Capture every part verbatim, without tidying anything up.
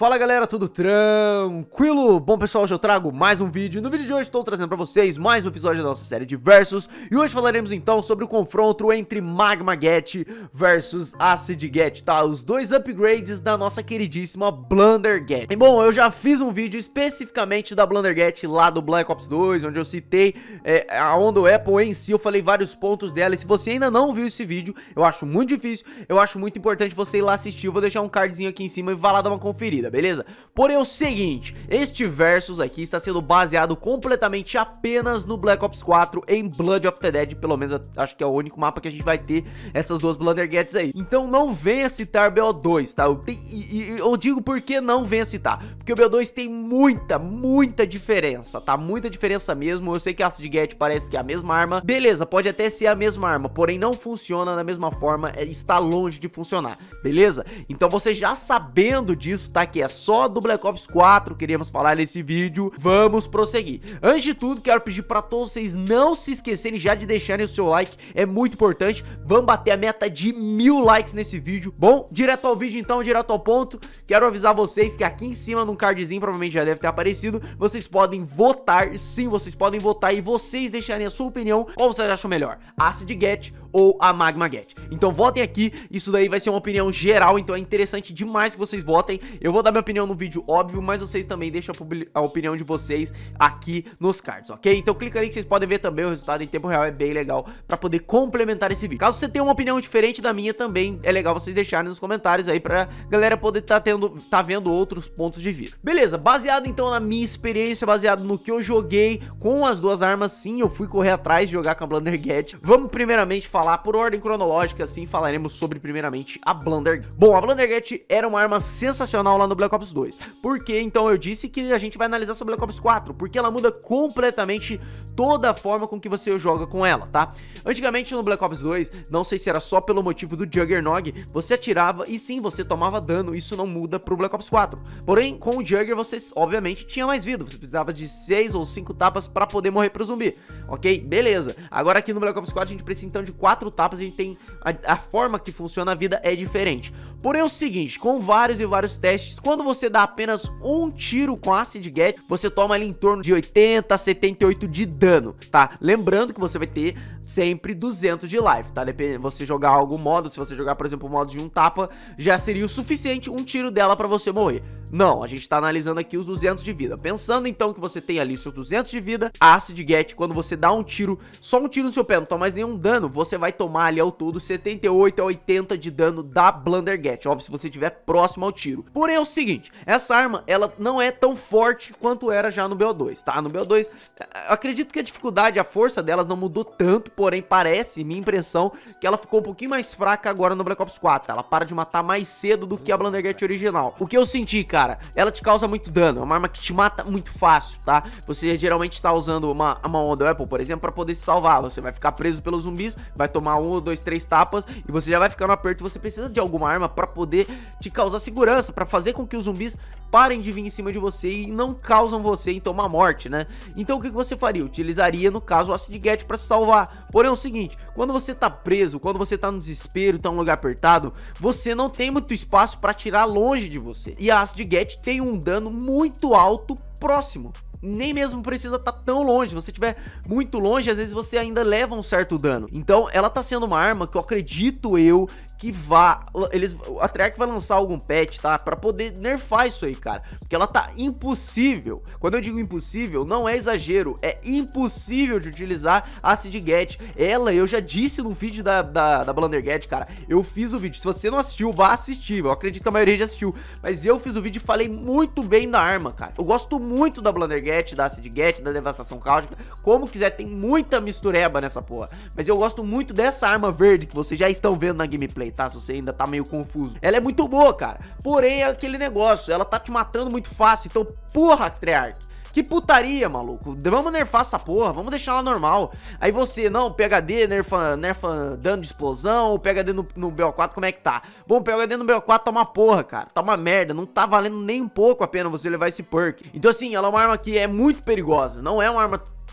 Fala galera, tudo tranquilo? Bom pessoal, hoje eu trago mais um vídeo. No vídeo de hoje estou trazendo pra vocês mais um episódio da nossa série de Versus. E hoje falaremos então sobre o confronto entre Magma Get versus Acid Get, tá? Os dois upgrades da nossa queridíssima Blunder Get. E bom, eu já fiz um vídeo especificamente da Blunder Get lá do Black Ops dois, onde eu citei é, a Ondo Apple em si, eu falei vários pontos dela. E se você ainda não viu esse vídeo, eu acho muito difícil, eu acho muito importante você ir lá assistir. Eu vou deixar um cardzinho aqui em cima e vá lá dar uma conferida, beleza? Porém é o seguinte, este Versus aqui está sendo baseado completamente apenas no Black Ops quatro em Blood of the Dead. Pelo menos eu acho que é o único mapa que a gente vai ter essas duas Blunder Gets aí. Então não venha citar B O dois, tá? Eu, te, e, e, eu digo por que não venha citar, porque o B O dois tem muita, muita diferença, tá? Muita diferença mesmo. Eu sei que a Acid Get parece que é a mesma arma, beleza, pode até ser a mesma arma, porém não funciona da mesma forma, é, está longe de funcionar, beleza? Então você já sabendo disso, tá? Que é só do Black Ops quatro, queríamos falar nesse vídeo, vamos prosseguir. Antes de tudo, quero pedir para todos vocês não se esquecerem já de deixarem o seu like, é muito importante. Vamos bater a meta de mil likes nesse vídeo. Bom, direto ao vídeo então, direto ao ponto. Quero avisar vocês que aqui em cima, num cardzinho, provavelmente já deve ter aparecido, vocês podem votar, sim, vocês podem votar e vocês deixarem a sua opinião, qual vocês acham melhor, Acid Get ou a Magma Get. Então votem aqui, isso daí vai ser uma opinião geral, então é interessante demais que vocês votem. Eu vou dar minha opinião no vídeo, óbvio, mas vocês também deixam a opinião de vocês aqui nos cards, ok? Então clica ali que vocês podem ver também o resultado em tempo real, é bem legal pra poder complementar esse vídeo. Caso você tenha uma opinião diferente da minha, também é legal vocês deixarem nos comentários aí pra galera poder tá tendo, tá vendo outros pontos de vista. Beleza, baseado então na minha experiência, baseado no que eu joguei com as duas armas, sim, eu fui correr atrás de jogar com a Blunder Get. Vamos primeiramente falar por ordem cronológica, assim, falaremos sobre primeiramente a Blunder. Bom, a Blunder Get era uma arma sensacional lá no Black Ops dois. Por que então eu disse que a gente vai analisar sobre o Black Ops quatro? Porque ela muda completamente toda a forma com que você joga com ela, tá? Antigamente no Black Ops dois, não sei se era só pelo motivo do Juggernog, você atirava e sim, você tomava dano, isso não muda pro Black Ops quatro. Porém, com o Jugger você obviamente tinha mais vida, você precisava de seis ou cinco tapas pra poder morrer pro zumbi, ok? Beleza. Agora aqui no Black Ops quatro a gente precisa então de quatro tapas, a gente tem a, a forma que funciona a vida é diferente. Porém é o seguinte, com vários e vários testes, quando você dá apenas um tiro com Acid Get, você toma ali em torno de oitenta, setenta e oito de dano, tá? Lembrando que você vai ter sempre duzentos de life, tá? Depende, você jogar algum modo, se você jogar, por exemplo, o modo de um tapa, já seria o suficiente um tiro dela pra você morrer. Não, a gente tá analisando aqui os duzentos de vida. Pensando então que você tem ali seus duzentos de vida, a Acid Get, quando você dá um tiro, só um tiro no seu pé, não toma mais nenhum dano, você vai tomar ali ao todo setenta e oito a oitenta de dano da Blunder Get, óbvio, se você estiver próximo ao tiro. Porém é o seguinte, essa arma, ela não é tão forte quanto era já no B O dois, tá? No B O dois, acredito que a dificuldade, a força delas não mudou tanto, porém parece, minha impressão, que ela ficou um pouquinho mais fraca agora no Black Ops quatro, ela para de matar mais cedo do que a Blunder Get original. O que eu senti, cara, ela te causa muito dano, é uma arma que te mata muito fácil, tá? Você geralmente está usando uma, uma Ondo Apple, por exemplo, para poder se salvar, você vai ficar preso pelos zumbis, vai tomar um, dois, três tapas e você já vai ficar no aperto. Você precisa de alguma arma para poder te causar segurança, para fazer com que os zumbis parem de vir em cima de você e não causam você em tomar morte, né? Então o que você faria? Utilizaria, no caso, o Acid Get para se salvar. Porém é o seguinte, quando você tá preso, quando você tá no desespero, tá num lugar apertado, você não tem muito espaço para atirar longe de você. E a Acid Get tem um dano muito alto próximo. Nem mesmo precisa estar tá tão longe. Se você estiver muito longe, às vezes você ainda leva um certo dano. Então ela tá sendo uma arma que eu acredito eu que vá, eles, a Treyarch vai lançar algum patch, tá? Pra poder nerfar isso aí, cara, porque ela tá impossível. Quando eu digo impossível, não é exagero, é impossível de utilizar a Acid Get. Ela, eu já disse no vídeo da, da, da Blunder Get, cara, eu fiz o vídeo, se você não assistiu, vá assistir, eu acredito que a maioria já assistiu, mas eu fiz o vídeo e falei muito bem da arma, cara. Eu gosto muito da Blunder Get, da Acid Get, da Devastação Cáustica, como quiser, tem muita mistureba nessa porra, mas eu gosto muito dessa arma verde que vocês já estão vendo na gameplay, tá? Se você ainda tá meio confuso, ela é muito boa, cara, porém é aquele negócio, ela tá te matando muito fácil, então porra, Treyarch, que putaria, maluco. Vamos nerfar essa porra, vamos deixar ela normal. Aí você, não, P H D, nerfa, nerfa dano de explosão, o P H D no, no B O quatro, como é que tá? Bom, o P H D no B O quatro tá uma porra, cara, tá uma merda, não tá valendo nem um pouco a pena você levar esse perk. Então assim, ela é uma arma que é muito perigosa, não é uma arma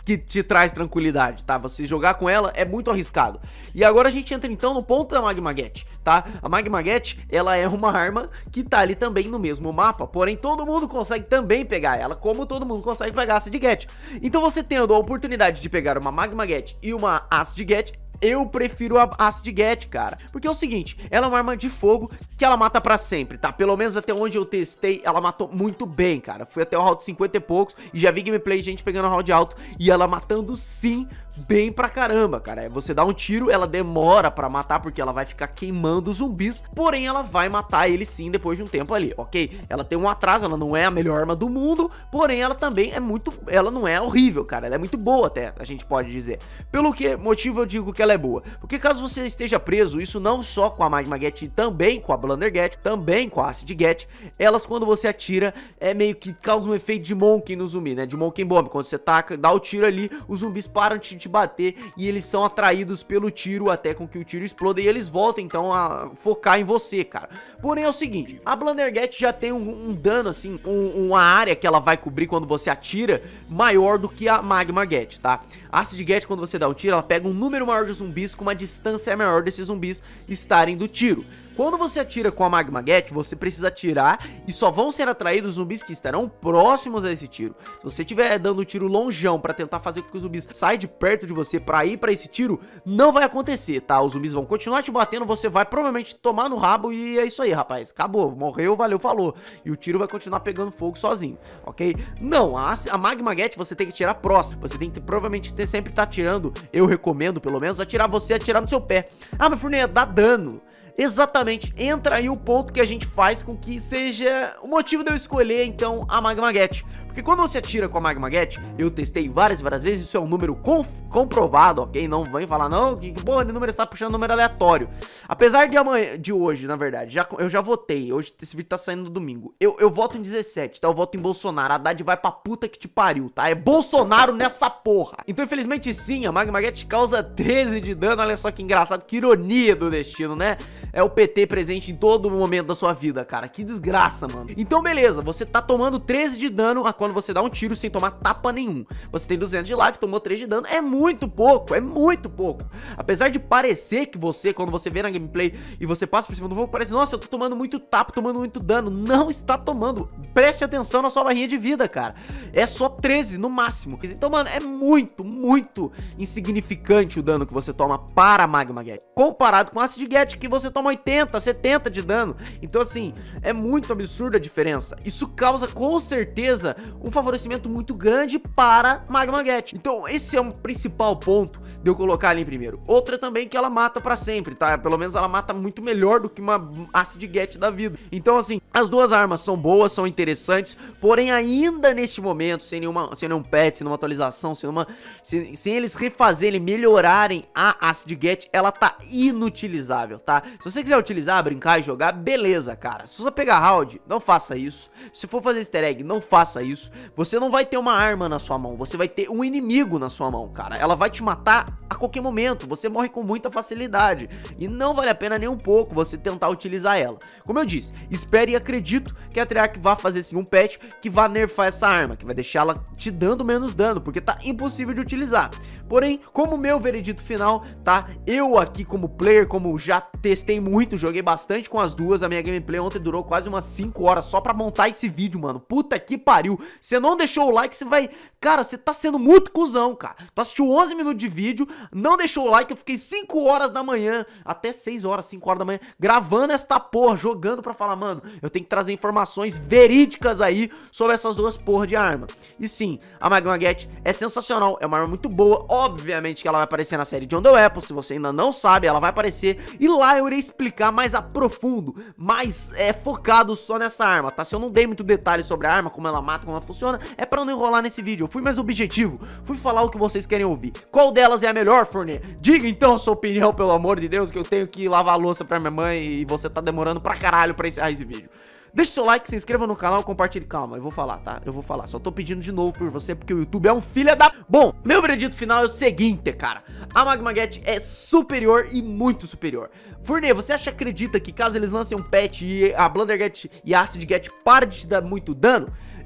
que te traz tranquilidade, tá? Você jogar com ela é muito arriscado. E agora a gente entra então no ponto da Magmaget, tá? A Magmaget, ela é uma arma que tá ali também no mesmo mapa, porém todo mundo consegue também pegar ela, como todo mundo consegue pegar a Acid Get. Então você tendo a oportunidade de pegar uma Magmaget e uma Acid Get, eu prefiro a Acid Get, cara, porque é o seguinte, ela é uma arma de fogo que ela mata pra sempre, tá? Pelo menos até onde eu testei, ela matou muito bem, cara. Fui até o round cinquenta e poucos e já vi gameplay de gente pegando round alto e ela matando sim bem pra caramba, cara. Você dá um tiro, ela demora pra matar porque ela vai ficar queimando os zumbis, porém ela vai matar ele sim depois de um tempo ali, ok? Ela tem um atraso, ela não é a melhor arma do mundo, porém ela também é muito, ela não é horrível, cara, ela é muito boa até, a gente pode dizer. Pelo que motivo eu digo que ela é boa? Porque caso você esteja preso, isso não só com a Magmaget, também com a Blunderget, também com a Acid Get, elas quando você atira, é meio que causa um efeito de Monkey no zumbi, né? De Monkey Bomb, quando você taca, dá o tiro ali, os zumbis param de te bater e eles são atraídos pelo tiro até com que o tiro exploda e eles voltam então a focar em você, cara. Porém é o seguinte, a Blunderget já tem um, um dano assim, um, uma área que ela vai cobrir quando você atira maior do que a Magmaget, tá? A Acid Get, quando você dá um tiro, ela pega um número maior de zumbis com uma distância maior desses zumbis estarem do tiro. Quando você atira com a Magmaget, você precisa atirar e só vão ser atraídos zumbis que estarão próximos a esse tiro. Se você estiver dando um tiro longeão pra tentar fazer com que os zumbis saiam de perto de você pra ir pra esse tiro, não vai acontecer, tá? Os zumbis vão continuar te batendo, você vai provavelmente tomar no rabo e é isso aí, rapaz. Acabou, morreu, valeu, falou. E o tiro vai continuar pegando fogo sozinho, ok? Não, a, a Magmaget você tem que atirar próximo. Você tem que provavelmente ter, sempre estar tá atirando, eu recomendo pelo menos, atirar você, atirar no seu pé. Ah, mas Furnia, dá dano. Exatamente, entra aí o ponto que a gente faz com que seja o motivo de eu escolher então a Magmaget. Porque quando você atira com a Magmaget, eu testei várias e várias vezes, isso é um número comprovado, ok? Não vem falar, não, que porra de número está puxando número aleatório. Apesar de amanhã, de hoje, na verdade, já, eu já votei, hoje esse vídeo tá saindo no domingo. Eu, eu voto em dezessete, tá? Eu voto em Bolsonaro, a Haddad vai pra puta que te pariu, tá? É Bolsonaro nessa porra. Então, infelizmente sim, a Magmaget causa treze de dano, olha só que engraçado, que ironia do destino, né? É o P T presente em todo momento da sua vida, cara, que desgraça, mano. Então, beleza, você tá tomando treze de dano a quando você dá um tiro sem tomar tapa nenhum. Você tem duzentos de life, tomou três de dano, é muito pouco, é muito pouco. Apesar de parecer que você, quando você vê na gameplay e você passa por cima do fogo, parece, nossa, eu tô tomando muito tapa, tomando muito dano. Não está tomando, preste atenção na sua barrinha de vida, cara. É só treze no máximo. Então, mano, é muito, muito insignificante o dano que você toma para a Magmaget, comparado com a Acid Get, que você toma oitenta, setenta de dano. Então, assim, é muito absurda a diferença. Isso causa, com certeza, um favorecimento muito grande para Magmaget. Então esse é o principal ponto de eu colocar ali em primeiro. Outra também que ela mata pra sempre, tá? Pelo menos ela mata muito melhor do que uma Acid Get da vida. Então assim, as duas armas são boas, são interessantes, porém ainda neste momento, sem nenhuma, sem nenhum patch, sem nenhuma atualização, sem, uma, sem, sem eles refazerem, melhorarem a Acid Get, ela tá inutilizável, tá? Se você quiser utilizar, brincar e jogar, beleza, cara. Se você pegar round, não faça isso. Se for fazer easter egg, não faça isso. Você não vai ter uma arma na sua mão, você vai ter um inimigo na sua mão, cara. Ela vai te matar a qualquer momento, você morre com muita facilidade e não vale a pena nem um pouco você tentar utilizar ela. Como eu disse, espero e acredito que a Treyarch vá fazer sim um patch que vá nerfar essa arma, que vai deixar ela te dando menos dano, porque tá impossível de utilizar. Porém, como meu veredito final, tá? Eu aqui como player, como já testei muito, joguei bastante com as duas, a minha gameplay ontem durou quase umas cinco horas só pra montar esse vídeo, mano. Puta que pariu. Você não deixou o like, você vai... Cara, você tá sendo muito cuzão, cara. Tu assistiu onze minutos de vídeo, não deixou o like, eu fiquei cinco horas da manhã, até seis horas, cinco horas da manhã, gravando esta porra, jogando pra falar, mano, eu tenho que trazer informações verídicas aí sobre essas duas porra de arma. E sim, a Magmaget é sensacional, é uma arma muito boa, obviamente que ela vai aparecer na série John Doe Apple, se você ainda não sabe, ela vai aparecer, e lá eu irei explicar mais a profundo, mais é, focado só nessa arma, tá? Se eu não dei muito detalhe sobre a arma, como ela mata, como ela funciona, é pra não enrolar nesse vídeo. Eu fui mais objetivo, fui falar o que vocês querem ouvir. Qual delas é a melhor, Fournier? Diga então a sua opinião, pelo amor de Deus, que eu tenho que lavar a louça pra minha mãe e você tá demorando pra caralho pra encerrar esse vídeo. Deixa o seu like, se inscreva no canal, compartilhe. Calma, eu vou falar, tá? Eu vou falar, só tô pedindo de novo por você, porque o YouTube é um filho da... Bom, meu veredito final é o seguinte, cara. A Magmaget é superior e muito superior. Fournier, você acha, acredita que caso eles lancem um patch e a Blunderget e a Acid Get parem de te dar muito dano,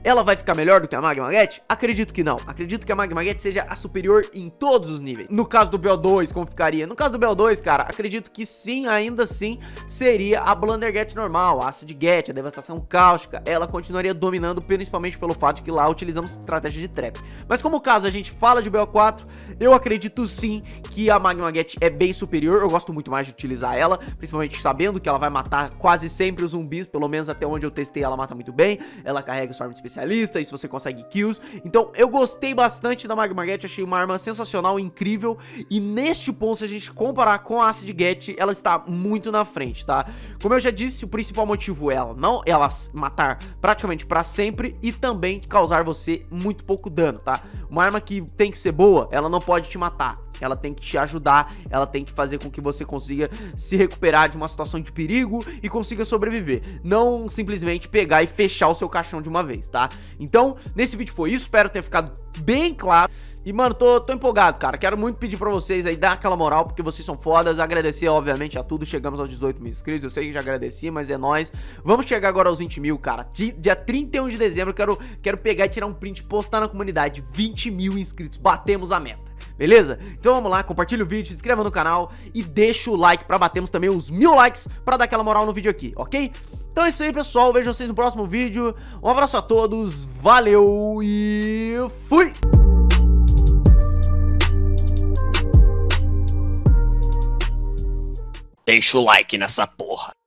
ela vai ficar melhor do que a Magmaget? Acredito que não. Acredito que a Magmaget seja a superior em todos os níveis. No caso do B O dois, como ficaria? No caso do B O dois, cara, acredito que sim, ainda assim, seria a Blunderget normal, a Acid Get, a Devastação Cáustica. Ela continuaria dominando, principalmente pelo fato de que lá utilizamos estratégia de trap. Mas como caso a gente fala de B O quatro, eu acredito sim que a Magmaget é bem superior. Eu gosto muito mais de utilizar ela, principalmente sabendo que ela vai matar quase sempre os zumbis, pelo menos até onde eu testei ela mata muito bem. Ela carrega o Storm de especialista, isso você consegue kills. Então eu gostei bastante da Magmaget, achei uma arma sensacional, incrível. E neste ponto, se a gente comparar com a Acid Get, ela está muito na frente, tá? Como eu já disse, o principal motivo é ela não ela matar praticamente pra sempre e também causar você muito pouco dano, tá? Uma arma que tem que ser boa, ela não pode te matar. Ela tem que te ajudar, ela tem que fazer com que você consiga se recuperar de uma situação de perigo e consiga sobreviver. Não simplesmente pegar e fechar o seu caixão de uma vez, tá? Então, nesse vídeo foi isso, espero ter ficado bem claro. E, mano, tô, tô empolgado, cara. Quero muito pedir pra vocês aí dar aquela moral, porque vocês são fodas. Agradecer, obviamente, a tudo. Chegamos aos dezoito mil inscritos. Eu sei que já agradeci, mas é nóis. Vamos chegar agora aos vinte mil, cara. Dia trinta e um de dezembro, eu quero, quero pegar e tirar um print, postar na comunidade. vinte mil inscritos. Batemos a meta. Beleza? Então vamos lá, compartilha o vídeo, se inscreva no canal e deixa o like pra batermos também os mil likes pra dar aquela moral no vídeo aqui, ok? Então é isso aí, pessoal. Vejo vocês no próximo vídeo. Um abraço a todos. Valeu e fui! Deixa o like nessa porra.